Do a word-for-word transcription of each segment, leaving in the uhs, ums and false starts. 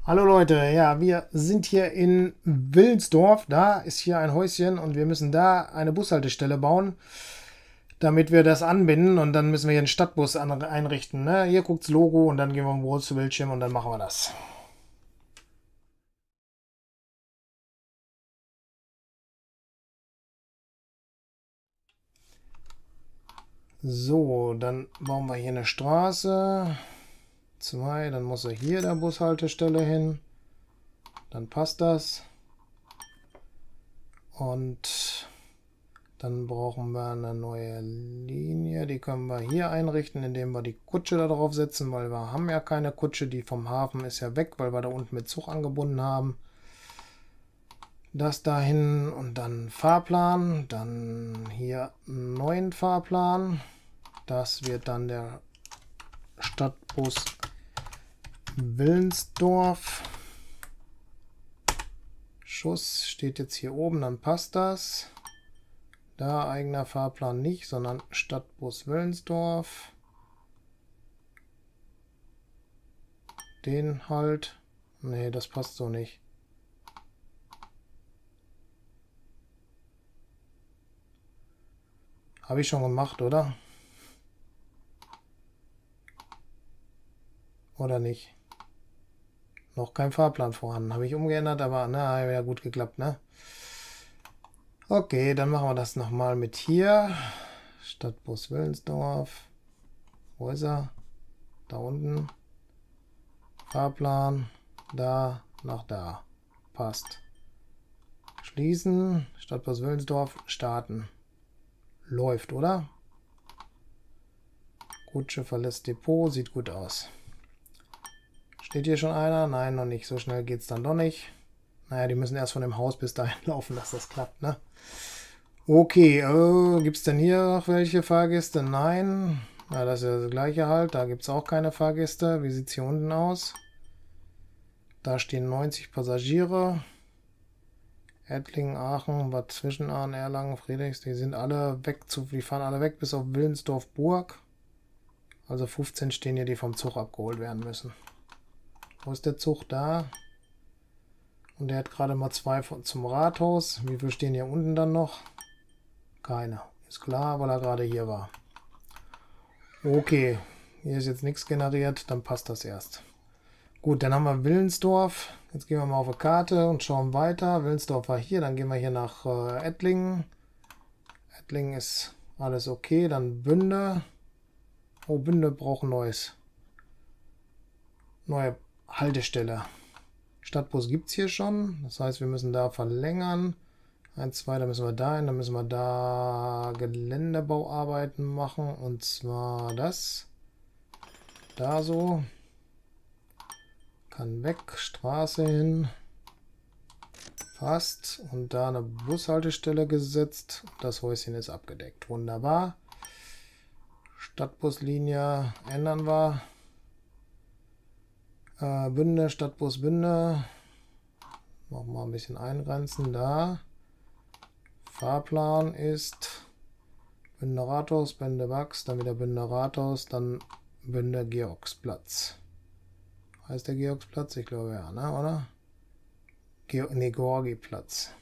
Hallo Leute, ja, wir sind hier in Wilnsdorf. Da ist hier ein Häuschen und wir müssen da eine Bushaltestelle bauen, damit wir das anbinden und dann müssen wir hier einen Stadtbus an, einrichten. Ne? Hier guckt's Logo und dann gehen wir im großen Bildschirm und dann machen wir das. So, dann bauen wir hier eine Straße. Zwei, dann muss er hier der Bushaltestelle hin. Dann passt das. Und dann brauchen wir eine neue Linie. Die können wir hier einrichten, indem wir die Kutsche da drauf setzen, weil wir haben ja keine Kutsche. Die vom Hafen ist ja weg, weil wir da unten mit Zug angebunden haben. Das dahin und dann Fahrplan. Dann hier einen neuen Fahrplan. Das wird dann der Stadtbus Wilnsdorf. Schuss steht jetzt hier oben, dann passt das. Da eigener Fahrplan nicht, sondern Stadtbus Wilnsdorf. Den halt. Nee, das passt so nicht. Habe ich schon gemacht, oder? Oder nicht? Noch kein Fahrplan vorhanden. Habe ich umgeändert, aber na, ja gut geklappt, ne? Okay, dann machen wir das nochmal mit hier. Stadtbus Wilnsdorf. Wo ist er? Da unten. Fahrplan. Da, nach da. Passt. Schließen. Stadtbus Wilnsdorf. Starten. Läuft, oder? Kutsche verlässt Depot. Sieht gut aus. Steht hier schon einer? Nein, noch nicht. So schnell geht es dann doch nicht. Naja, die müssen erst von dem Haus bis dahin laufen, dass das klappt, ne? Okay, äh, gibt es denn hier noch welche Fahrgäste? Nein. Na, das ist ja das gleiche halt. Da gibt es auch keine Fahrgäste. Wie sieht es hier unten aus? Da stehen neunzig Passagiere. Ettlingen, Aachen, Bad Zwischenahn, Erlangen, Friedrichs, die sind alle weg, zu, die fahren alle weg bis auf Wilnsdorf-Burg. Also fünfzehn stehen hier, die vom Zug abgeholt werden müssen. Wo ist der Zug? Da. Und der hat gerade mal zwei zum Rathaus. Wie viele stehen hier unten dann noch? Keine. Ist klar, weil er gerade hier war. Okay. Hier ist jetzt nichts generiert, dann passt das erst. Gut, dann haben wir Wilnsdorf. Jetzt gehen wir mal auf eine Karte und schauen weiter. Wilnsdorf war hier, dann gehen wir hier nach äh, Ettlingen. Ettlingen ist alles okay. Dann Bünde. Oh, Bünde braucht ein neues. Neue Haltestelle. Stadtbus gibt es hier schon. Das heißt, wir müssen da verlängern. eins, zwei, da müssen wir da hin. Dann müssen wir da Geländebauarbeiten machen. Und zwar das. Da so. Kann weg. Straße hin. Passt. Und da eine Bushaltestelle gesetzt. Das Häuschen ist abgedeckt. Wunderbar. Stadtbuslinie ändern wir. Äh, Bünde, Stadtbus Bünde. Machen wir ein bisschen eingrenzen. Da. Fahrplan ist Bünde Rathaus, Bünde Wachs, dann wieder Bünde Rathaus, dann Bünde Georgsplatz. Heißt der Georgsplatz? Ich glaube ja, ne, oder? Ge ne, Georgiplatz.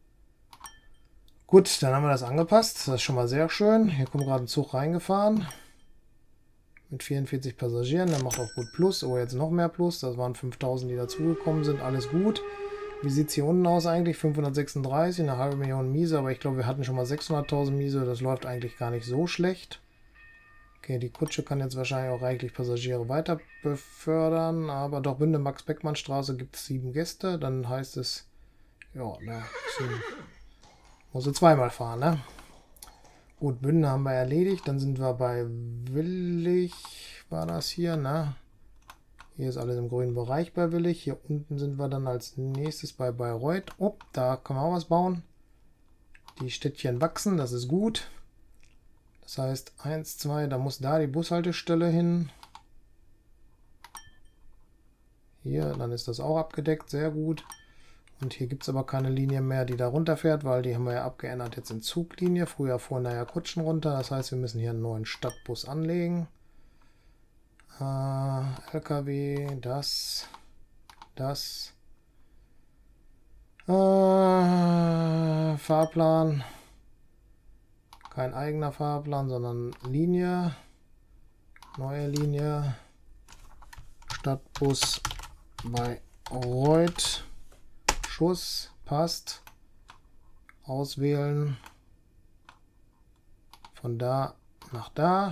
Gut, dann haben wir das angepasst. Das ist schon mal sehr schön. Hier kommt gerade ein Zug reingefahren. Mit vierundvierzig Passagieren. Der macht auch gut Plus. Oh, jetzt noch mehr Plus. Das waren fünftausend, die dazugekommen sind. Alles gut. Wie sieht es hier unten aus eigentlich? fünfhundertsechsunddreißig, eine halbe Million Miese. Aber ich glaube, wir hatten schon mal sechshunderttausend Miese. Das läuft eigentlich gar nicht so schlecht. Okay, die Kutsche kann jetzt wahrscheinlich auch reichlich Passagiere weiter befördern. Aber doch, Bünde Max-Beckmann-Straße gibt es sieben Gäste. Dann heißt es, ja, ne, muss sie zweimal fahren, ne? Gut, Bünde haben wir erledigt. Dann sind wir bei Willig, war das hier, ne? Hier ist alles im grünen Bereich bei Willig. Hier unten sind wir dann als nächstes bei Bayreuth. Oh, da können wir auch was bauen. Die Städtchen wachsen, das ist gut. Das heißt, eins, zwei, da muss da die Bushaltestelle hin. Hier, dann ist das auch abgedeckt, sehr gut. Und hier gibt es aber keine Linie mehr, die da runterfährt, weil die haben wir ja abgeändert jetzt in Zuglinie. Früher fuhren da ja Kutschen runter, das heißt, wir müssen hier einen neuen Stadtbus anlegen. Äh, L K W, das, das. Äh, Fahrplan. Kein eigener Fahrplan, sondern Linie. Neue Linie. Stadtbus Bayreuth. Schuss. Passt. Auswählen. Von da nach da.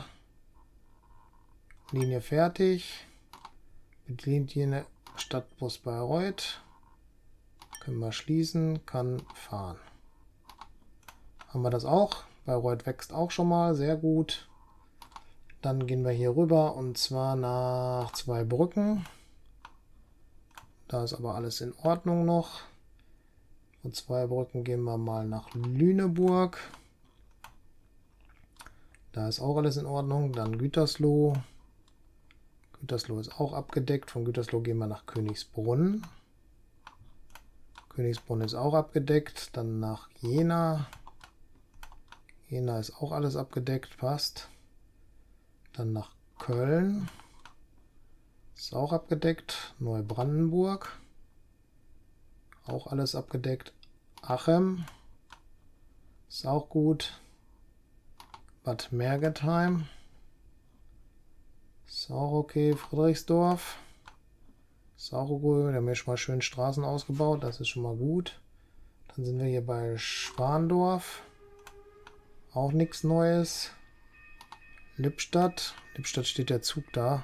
Linie fertig. Bedient hier eine Stadtbus Bayreuth. Können wir schließen. Kann fahren. Haben wir das auch. Bayreuth wächst auch schon mal. Sehr gut. Dann gehen wir hier rüber und zwar nach Zweibrücken. Da ist aber alles in Ordnung noch. Von Zweibrücken gehen wir mal nach Lüneburg. Da ist auch alles in Ordnung. Dann Gütersloh. Gütersloh ist auch abgedeckt. Von Gütersloh gehen wir nach Königsbrunn. Königsbrunn ist auch abgedeckt. Dann nach Jena. Jena ist auch alles abgedeckt. Passt. Dann nach Köln. Ist auch abgedeckt. Neubrandenburg. Auch alles abgedeckt. Achem. Ist auch gut. Bad Mergentheim. Ist auch okay. Friedrichsdorf. Ist auch okay. Da haben wir schon mal schön Straßen ausgebaut. Das ist schon mal gut. Dann sind wir hier bei Schwandorf. Auch nichts Neues. Lippstadt. Lippstadt steht der Zug da.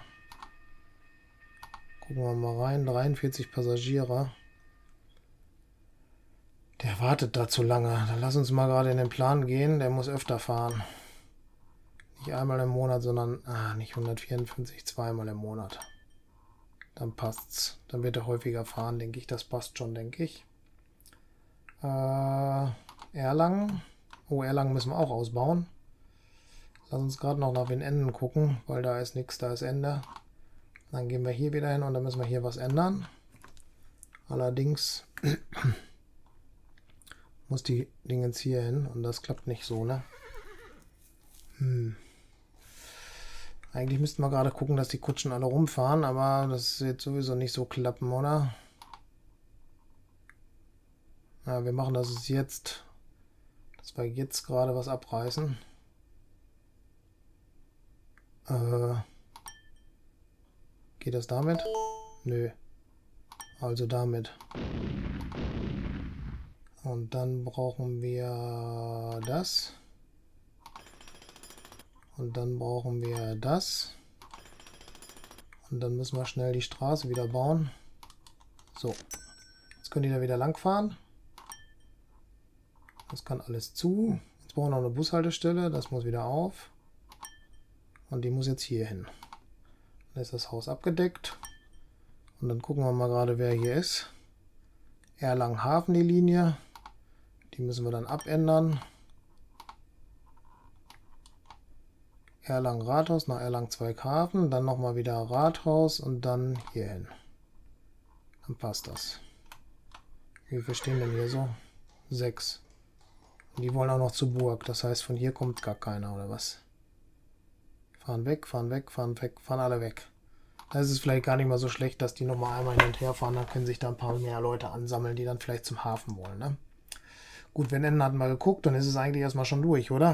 Gucken wir mal rein. dreiundvierzig Passagiere. Der wartet da zu lange. Dann lass uns mal gerade in den Plan gehen. Der muss öfter fahren. Nicht einmal im Monat, sondern ah, nicht hundertvierundfünfzig, zweimal im Monat. Dann passt's. Dann wird er häufiger fahren, denke ich. Das passt schon, denke ich. Äh, Erlangen. Oh, Erlangen müssen wir auch ausbauen. Lass uns gerade noch nach den Enden gucken, weil da ist nichts, da ist Ende. Dann gehen wir hier wieder hin und dann müssen wir hier was ändern. Allerdings muss die Dingens hier hin und das klappt nicht so, ne? Hm. Eigentlich müssten wir gerade gucken, dass die Kutschen alle rumfahren, aber das wird sowieso nicht so klappen, oder? Ja, wir machen das jetzt, dass wir jetzt gerade was abreißen. Äh, geht das damit? Nö. Also damit. Und dann brauchen wir das. Und dann brauchen wir das. Und dann müssen wir schnell die Straße wieder bauen. So. Jetzt können die da wieder lang fahren. Das kann alles zu. Jetzt brauchen wir noch eine Bushaltestelle. Das muss wieder auf. Und die muss jetzt hier hin. Dann ist das Haus abgedeckt. Und dann gucken wir mal gerade, wer hier ist. Erlangen-Hafen die Linie. Die müssen wir dann abändern. Erlangen-Rathaus nach Erlangen-Zweighafen. Dann nochmal wieder Rathaus und dann hier hin. Dann passt das. Wie viel stehen denn hier so? Sechs. Und die wollen auch noch zur Burg. Das heißt, von hier kommt gar keiner, oder was? Fahren weg, fahren weg, fahren weg, fahren alle weg. Da ist es vielleicht gar nicht mal so schlecht, dass die nochmal einmal hin und her fahren. Dann können sich da ein paar mehr Leute ansammeln, die dann vielleicht zum Hafen wollen, ne? Gut, wenn Enden hatten wir geguckt, dann ist es eigentlich erstmal schon durch, oder?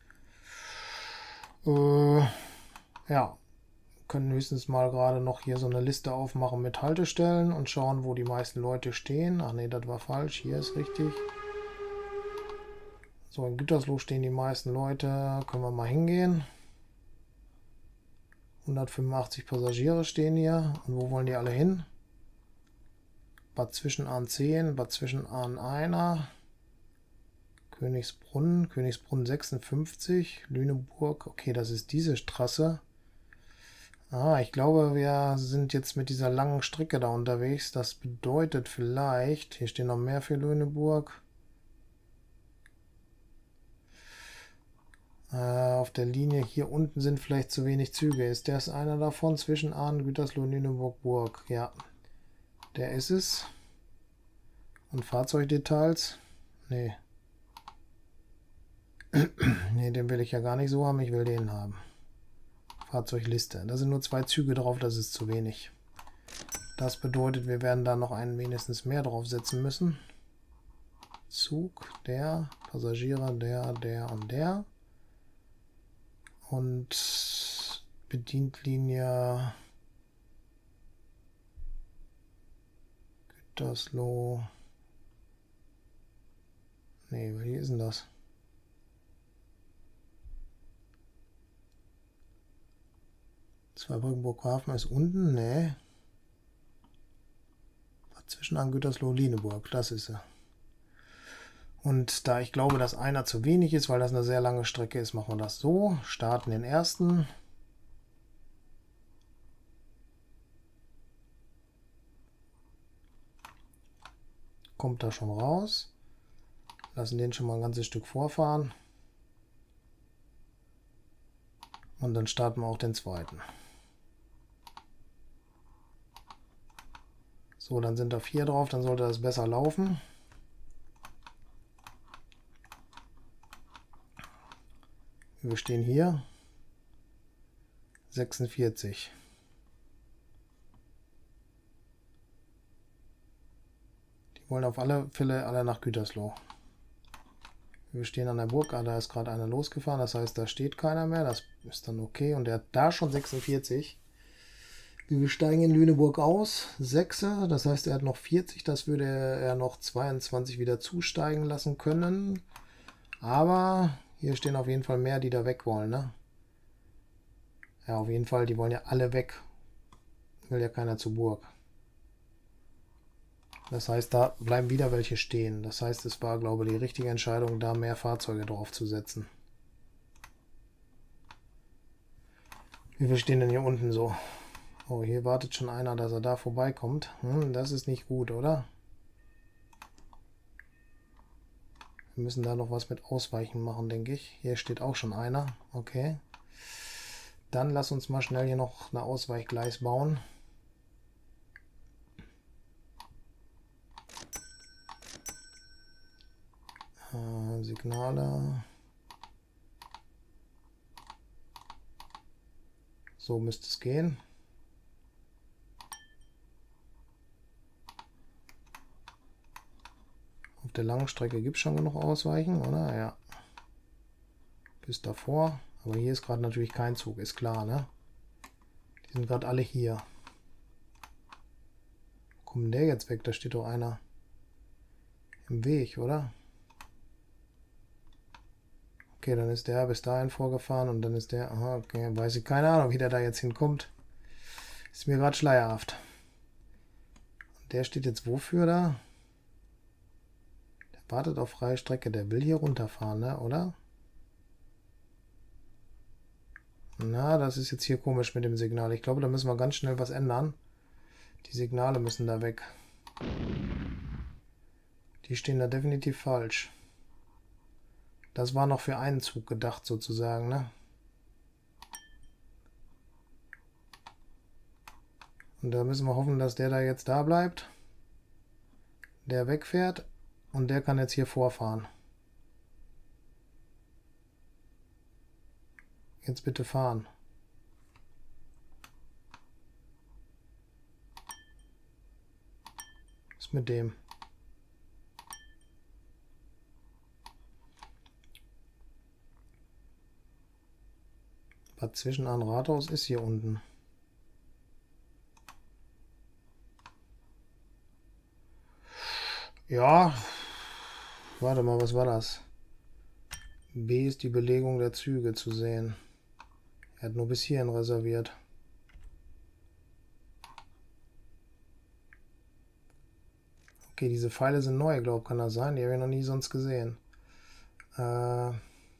Äh, ja. Können höchstens mal gerade noch hier so eine Liste aufmachen mit Haltestellen und schauen, wo die meisten Leute stehen. Ach nee, das war falsch. Hier ist richtig. So, in Gütersloh stehen die meisten Leute. Können wir mal hingehen. hundertfünfundachtzig Passagiere stehen hier. Und wo wollen die alle hin? Bad Zwischenahn zehn, Bad Zwischenahn eins. Königsbrunn, Königsbrunn sechsundfünfzig, Lüneburg, okay, das ist diese Straße. Ah, ich glaube, wir sind jetzt mit dieser langen Strecke da unterwegs. Das bedeutet vielleicht, hier stehen noch mehr für Lüneburg. Äh, auf der Linie hier unten sind vielleicht zu wenig Züge. Ist das einer davon? Zwischen Ahn, Gütersloh, Lüneburg, Burg. Ja, der ist es. Und Fahrzeugdetails? Nee. Ne, den will ich ja gar nicht so haben, ich will den haben. Fahrzeugliste. Da sind nur zwei Züge drauf, das ist zu wenig. Das bedeutet, wir werden da noch einen mindestens mehr draufsetzen müssen. Zug, der, Passagiere, der, der und der. Und Bedientlinie Gütersloh. Nee, wie ist denn das? Zweibrückenburg-Hafen ist unten? Nee. Zwischen an Gütersloh-Lieneburg, das ist sie. Und da ich glaube, dass einer zu wenig ist, weil das eine sehr lange Strecke ist, machen wir das so. Starten den ersten. Kommt da schon raus. Lassen den schon mal ein ganzes Stück vorfahren. Und dann starten wir auch den zweiten. So, dann sind da vier drauf, dann sollte das besser laufen. Wir stehen hier. sechsundvierzig. Die wollen auf alle Fälle alle nach Gütersloh. Wir stehen an der Burg, ah, da ist gerade einer losgefahren, das heißt, da steht keiner mehr, das ist dann okay. Und der hat da schon sechsundvierzig. Wir steigen in Lüneburg aus, sechser, das heißt, er hat noch vierzig, das würde er noch zweiundzwanzig wieder zusteigen lassen können. Aber hier stehen auf jeden Fall mehr, die da weg wollen, ne? Ja, auf jeden Fall, die wollen ja alle weg. Will ja keiner zur Burg. Das heißt, da bleiben wieder welche stehen. Das heißt, es war, glaube ich, die richtige Entscheidung, da mehr Fahrzeuge drauf zu setzen. Wie viel stehen denn hier unten so? Oh, hier wartet schon einer, dass er da vorbeikommt. Hm, das ist nicht gut, oder? Wir müssen da noch was mit Ausweichen machen, denke ich. Hier steht auch schon einer. Okay. Dann lass uns mal schnell hier noch eine Ausweichgleis bauen. Äh, Signale. So müsste es gehen. Auf der langen Strecke gibt es schon genug Ausweichen, oder? Ja. Bis davor. Aber hier ist gerade natürlich kein Zug, ist klar, ne? Die sind gerade alle hier. Wo kommt denn der jetzt weg? Da steht doch einer im Weg, oder? Okay, dann ist der bis dahin vorgefahren und dann ist der... Aha, okay, weiß ich keine Ahnung, wie der da jetzt hinkommt. Ist mir gerade schleierhaft. Und der steht jetzt wofür da? Der wartet auf freie Strecke. Der will hier runterfahren, ne? Oder? Na, das ist jetzt hier komisch mit dem Signal. Ich glaube, da müssen wir ganz schnell was ändern. Die Signale müssen da weg. Die stehen da definitiv falsch. Das war noch für einen Zug gedacht, sozusagen, ne? Und da müssen wir hoffen, dass der da jetzt da bleibt. Der wegfährt. Und der kann jetzt hier vorfahren. Jetzt bitte fahren. Was ist mit dem? Bad Zwischenahn Rathaus ist hier unten. Ja. Warte mal, was war das? B ist die Belegung der Züge zu sehen. Er hat nur bis hierhin reserviert. Okay, diese Pfeile sind neu, glaube ich, kann das sein? Die habe ich noch nie sonst gesehen. Äh,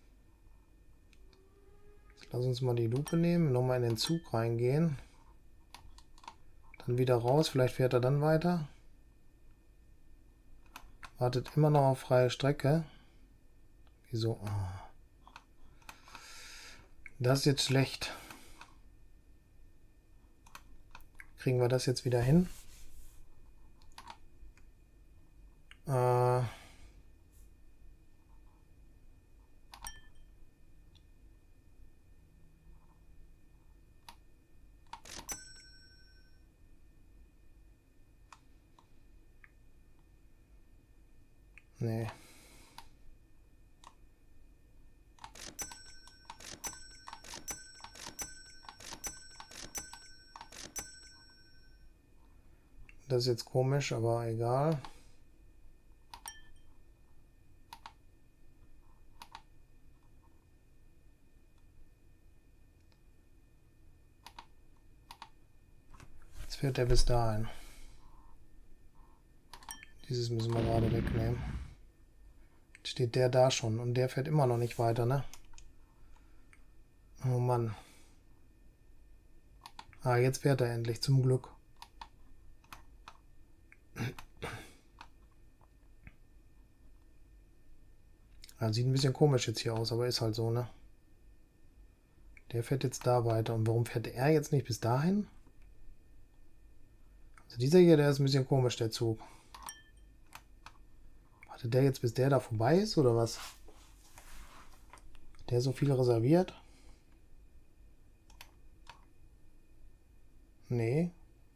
lass uns mal die Lupe nehmen, nochmal in den Zug reingehen. Dann wieder raus, vielleicht fährt er dann weiter. Wartet immer noch auf freie Strecke. Wieso? Oh. Das ist jetzt schlecht. Kriegen wir das jetzt wieder hin? Äh Nee. Das ist jetzt komisch, aber egal. Jetzt fährt er bis dahin. Dieses müssen wir gerade wegnehmen. Jetzt steht der da schon und der fährt immer noch nicht weiter, ne? Oh Mann. Ah, jetzt fährt er endlich, zum Glück. Ja, sieht ein bisschen komisch jetzt hier aus, aber ist halt so, ne? Der fährt jetzt da weiter. Und warum fährt er jetzt nicht bis dahin? Also dieser hier, der ist ein bisschen komisch, der Zug. Hatte der jetzt bis der da vorbei ist, oder was? Der so viel reserviert? Nee.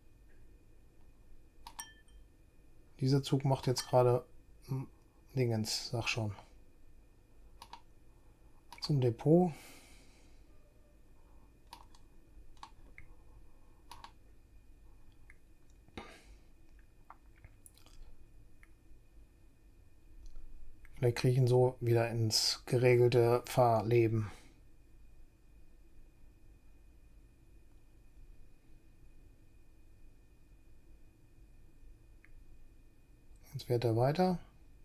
Dieser Zug macht jetzt gerade Dingens, sag schon. Zum Depot. Vielleicht kriege ich ihn so wieder ins geregelte Fahrleben. Jetzt fährt er weiter.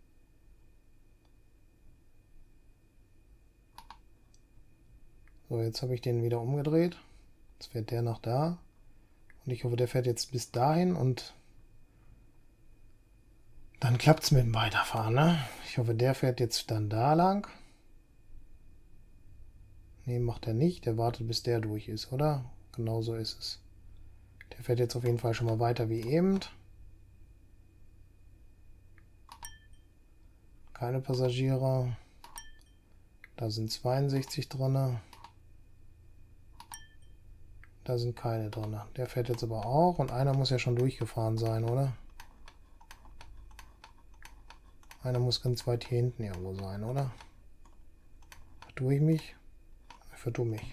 So, jetzt habe ich den wieder umgedreht. Jetzt fährt der nach da. Und ich hoffe, der fährt jetzt bis dahin und dann klappt es mit dem Weiterfahren, ne? Ich hoffe, der fährt jetzt dann da lang. Ne, macht er nicht. Der wartet, bis der durch ist, oder? Genau so ist es. Der fährt jetzt auf jeden Fall schon mal weiter wie eben. Keine Passagiere. Da sind zweiundsechzig drin. Da sind keine drin. Der fährt jetzt aber auch. Und einer muss ja schon durchgefahren sein, oder? Einer muss ganz weit hier hinten irgendwo sein, oder? Vertue ich mich? Ich vertue mich.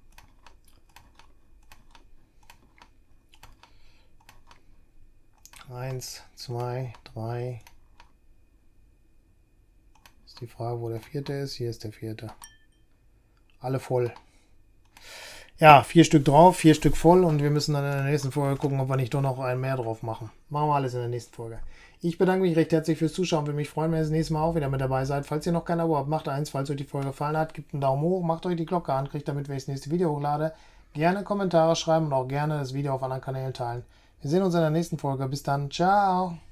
Eins, zwei, drei. Ist die Frage, wo der vierte ist. Hier ist der vierte. Alle voll. Ja, vier Stück drauf, vier Stück voll und wir müssen dann in der nächsten Folge gucken, ob wir nicht doch noch einen mehr drauf machen. Machen wir alles in der nächsten Folge. Ich bedanke mich recht herzlich fürs Zuschauen. Würde mich freuen, wenn ihr das nächste Mal auch wieder mit dabei seid. Falls ihr noch kein Abo habt, macht eins. Falls euch die Folge gefallen hat, gebt einen Daumen hoch, macht euch die Glocke an, kriegt damit, wenn ich das nächste Video hochlade. Gerne Kommentare schreiben und auch gerne das Video auf anderen Kanälen teilen. Wir sehen uns in der nächsten Folge. Bis dann. Ciao.